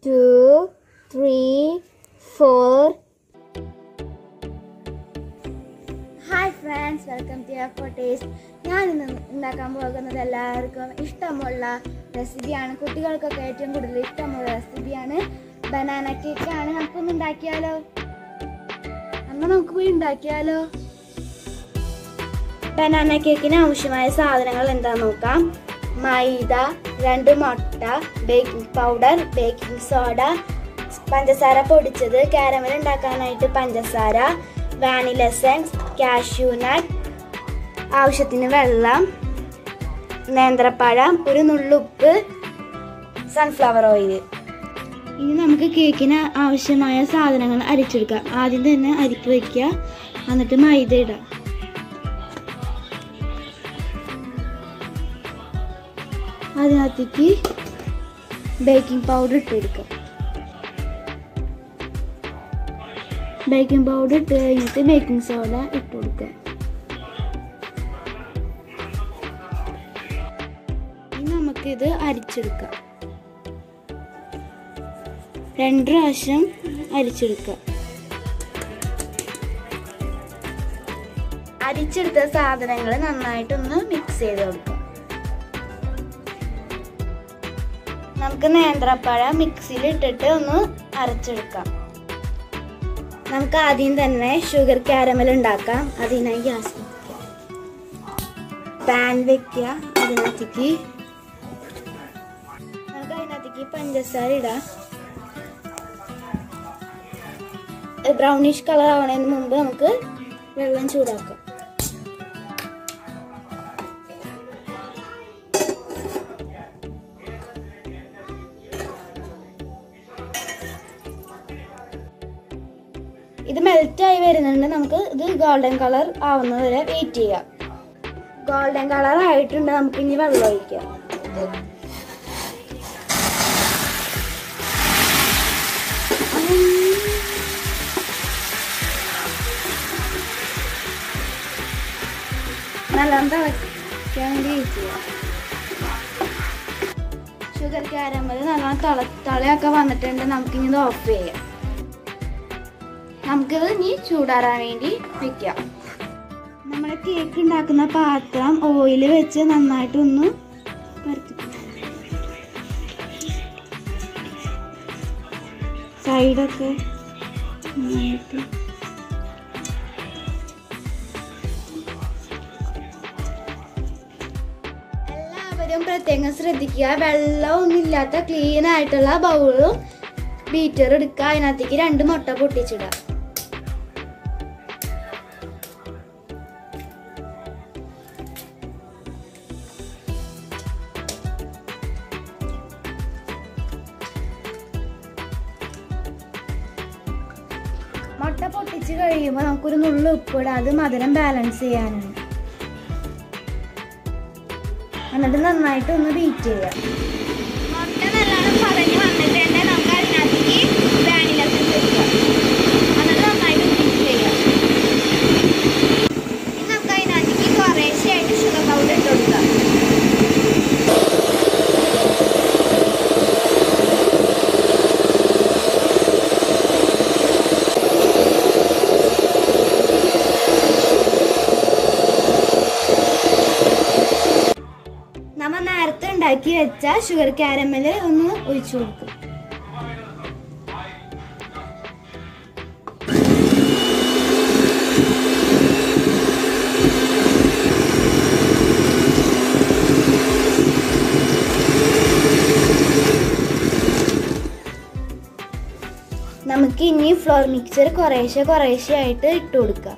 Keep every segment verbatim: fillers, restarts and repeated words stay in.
two, three, four. Hi friends, welcome to F four Taste. ഞാൻ ഇന്ന് ഉണ്ടാക്കാൻ പോകുന്നത് എല്ലാവർക്കും ഇഷ്ടമുള്ള റെസിപ്പിയാണ്. കുട്ടികൾക്കൊക്കെ ഏറ്റവും കൂടുതൽ ഇഷ്ടമുള്ള റെസിപ്പിയാണ് ബനാന കേക്ക് ആണ്. നമുക്കൊന്ന് ഉണ്ടാക്കിയാലോ? അമ്മ നമുക്ക് പോയി ഉണ്ടാക്കിയാലോ? ബനാന കേക്കിന് ആവശ്യമായ സാധനങ്ങൾ എന്താണെന്ന് നോക്കാം. മൈദ, രണ്ട് മുട്ട, ബേക്കിംഗ് പൗഡർ, ബേക്കിംഗ് സോഡ, പഞ്ചസാര പൊടിച്ചത്, കാരമൽ ഉണ്ടാക്കാനായിട്ട് പഞ്ചസാര, വാനില എസൻസ്, കാഷ്യൂ നട്ട്, ആവശ്യത്തിന് വെള്ളം, നേന്ത്രപ്പഴം, ഒരു നുള്ളുപ്പ്, സൺഫ്ലവർ ഓയിൽ. ഇനി നമുക്ക് കേക്കിന് ആവശ്യമായ സാധനങ്ങൾ അരിച്ചെടുക്കാം. ആദ്യം തന്നെ അരിപ്പ് വയ്ക്കുക, എന്നിട്ട് മൈദ ഇടാം. അതിനകത്തേക്ക് ബേക്കിംഗ് പൗഡർ ഇട്ടെടുക്കാം. ബേക്കിംഗ് പൗഡർ ഇട്ട് കഴിഞ്ഞിട്ട് ബേക്കിംഗ് സോഡ ഇട്ട് കൊടുക്കുക. ഇനി നമുക്കിത് അരിച്ചെടുക്കാം. രണ്ട് പ്രാവശ്യം അരിച്ചെടുക്കുക. അരിച്ചെടുത്ത സാധനങ്ങൾ നന്നായിട്ടൊന്ന് മിക്സ് ചെയ്ത് കൊടുക്കുക. നമുക്ക് നേന്ത്രപ്പഴം മിക്സിയിൽ ഇട്ടിട്ട് ഒന്ന് അരച്ചെടുക്കാം. നമുക്ക് ആദ്യം തന്നെ ഷുഗർ കാരമൽ ഉണ്ടാക്കാം. അതിനായി ഗ്യാസ് വെക്കുക, പാൻ വെക്കുക. അതിനകത്തേക്ക് നമുക്ക് അതിനകത്തേക്ക് പഞ്ചസാര ഇടാം. ബ്രൗണിഷ് കളർ ആവണതിന് മുമ്പ് നമുക്ക് വെള്ളം ചൂടാക്കാം. ഇത് മെൽറ്റായി വരുന്നുണ്ട്. നമുക്ക് ഇത് ഗോൾഡൻ കളർ ആവുന്നത് വരെ വെയിറ്റ് ചെയ്യാം. ഗോൾഡൻ കളർ ആയിട്ടുണ്ട്. നമുക്ക് ഇനി വെള്ളം ഒഴിക്കാം. നല്ലോണം തിളയ്ക്കാൻ വേണ്ടി വെയിറ്റ് ചെയ്യാം. ഷുഗർ കാരമൽ നല്ലോണം തിള തിളയൊക്കെ വന്നിട്ടുണ്ട്. നമുക്കിനി ഇത് ഓഫ് ചെയ്യാം. നമുക്കിത് ഇനി ചൂടാറാൻ വേണ്ടി വെക്കാം. നമ്മുടെ കേക്ക് ഉണ്ടാക്കുന്ന പാത്രം ഓയിൽ വെച്ച് നന്നായിട്ടൊന്ന് പരത്തി സൈഡൊക്കെ നന്നായിട്ട് എല്ലാവരും പ്രത്യേകം ശ്രദ്ധിക്കുക. വെള്ളമൊന്നും ഇല്ലാത്ത ക്ലീൻ ആയിട്ടുള്ള ബൗളും ബീറ്റർ എടുക്കുക. അതിനകത്തേക്ക് രണ്ട് മുട്ട പൊട്ടിച്ചിടുക. മുട്ട പൊട്ടിച്ച് കഴിയുമ്പോൾ നമുക്കൊരു നുള്ളു ഉപ്പിടാം. അത് മധുരം ബാലൻസ് ചെയ്യാനാണ്. എന്നിട്ട് നന്നായിട്ട് ഒന്ന് ബീറ്റ് ചെയ്യാം. മുട്ട നല്ലോണം പതഞ്ഞ് വന്നിട്ടുണ്ട്. നമുക്ക് അതിനകത്തേക്ക് വാനില എസൻസ് വെക്കാം. എന്നിട്ട് നന്നായിട്ട് ബീറ്റ് ചെയ്യാം. ഇനി നമുക്ക് അതിനകത്തേക്ക് കുറേശ്ശെയായിട്ട് ഷുഗർ പൗഡർ ഇട്ട് കൊടുക്കാം. നമ്മൾ നേരത്തെ ഉണ്ടാക്കി വെച്ച ഷുഗർ കാരമൽ ഒന്ന് ഒഴിച്ചു കൊടുക്കും. നമുക്ക് ഇനി ഫ്ലോർ മിക്സർ കുറേശ്ശെ കുറേശ്ശെ ആയിട്ട് ഇട്ട് കൊടുക്കാം.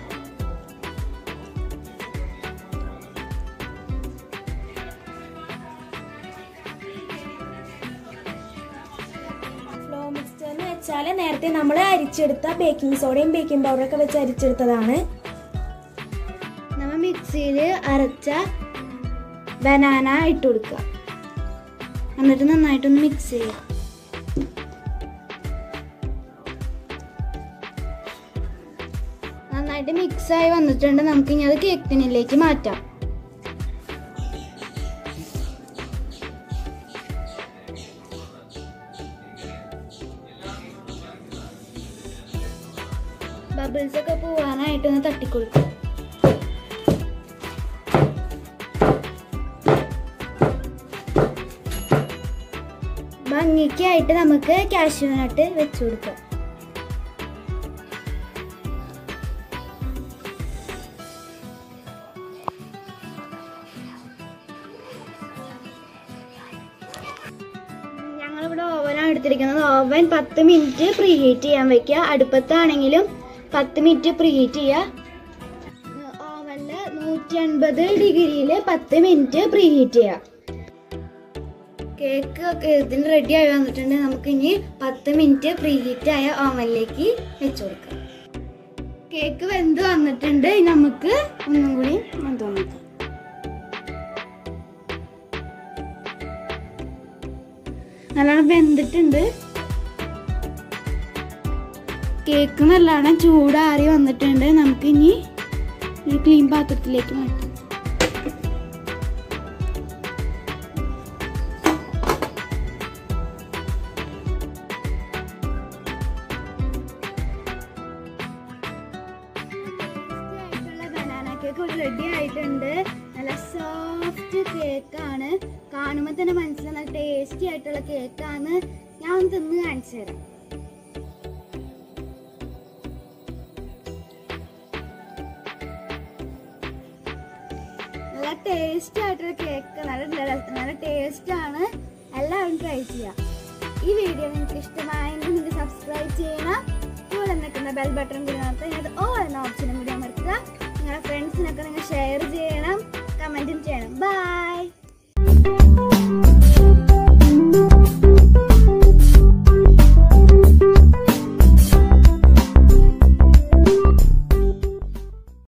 വെച്ചാൽ നേരത്തെ നമ്മൾ അരിച്ചെടുത്ത ബേക്കിംഗ് സോഡയും ബേക്കിംഗ് പൗഡറൊക്കെ വെച്ച് അരിച്ചെടുത്തതാണ്. നമ്മൾ മിക്സിയിൽ അരച്ച ബനാന ഇട്ട് കൊടുക്കുക. എന്നിട്ട് നന്നായിട്ടൊന്ന് മിക്സ് ചെയ്യുക. നന്നായിട്ട് മിക്സായി വന്നിട്ടുണ്ട്. നമുക്ക് ഇനി അത് കേക്ക് ടിന്നിലേക്ക് മാറ്റാം. ബബിൾസ് ഒക്കെ പോവാനായിട്ടൊന്ന് തട്ടിക്കൊടുക്കും. ഭംഗിക്കായിട്ട് നമുക്ക് കാഷ്യൂ നട്ട് വെച്ചു കൊടുക്കാം. ഞങ്ങളിവിടെ ഓവനാണ് എടുത്തിരിക്കുന്നത്. ഓവൻ പത്ത് മിനിറ്റ് പ്രീ ഹീറ്റ് ചെയ്യാൻ വെക്കുക. അടുപ്പത്താണെങ്കിലും പത്ത് മിനിറ്റ് പ്രീ ഹീറ്റ് ചെയ്യുക. ഓവനിൽ നൂറ്റി അൻപത് ഡിഗ്രിയിൽ പത്ത് മിനിറ്റ് പ്രീ ഹീറ്റ് ചെയ്യുക. കേക്ക് ഒക്കെ ഇതിന് റെഡി ആയി വന്നിട്ടുണ്ട്. നമുക്ക് ഇനി പത്ത് മിനിറ്റ് പ്രീ ഹീറ്റ് ആയ ഓവനിലേക്ക് വെച്ചു കൊടുക്കാം. കേക്ക് വെന്ത് വന്നിട്ടുണ്ട്. നമുക്ക് ഒന്നും കൂടി വെന്ത് നോക്കാം. നല്ലോണം വെന്തിട്ടുണ്ട്. കേക്ക് നല്ലോണം ചൂടാറി വന്നിട്ടുണ്ട്. നമുക്ക് ഇനി ഈ ക്ലീൻ പാത്രത്തിലേക്ക് മാറ്റാം. കേക്ക് റെഡി ആയിട്ടുണ്ട്. നല്ല സോഫ്റ്റ് കേക്കാണ്. കാണുമ്പോൾ തന്നെ മനസ്സിലായി നല്ല ടേസ്റ്റി ആയിട്ടുള്ള കേക്കാണ്. ഞാൻ ഒന്ന് തിന്ന് കാണിച്ചു തരാം. നല്ല ടേസ്റ്റി ആയിട്ടുള്ള കേക്ക്, നല്ല നല്ല ടേസ്റ്റ് ആണ്. എല്ലാവരും ട്രൈ ചെയ്യാം. ഈ വീഡിയോ നിങ്ങൾക്ക് ഇഷ്ടമായെങ്കിൽ നിങ്ങൾക്ക് സബ്സ്ക്രൈബ് ചെയ്യണം. കൂടെ നിൽക്കുന്ന ബെൽ ബട്ടൺ കൂടി നടത്താൻ അത് ഓൾ എന്ന ഓപ്ഷനും കൂടി അമർത്തുക. നിങ്ങളുടെ ഫ്രണ്ട്സിനൊക്കെ നിങ്ങൾ ഷെയർ ചെയ്യണം, കമൻറ്റും ചെയ്യണം. ബൈ.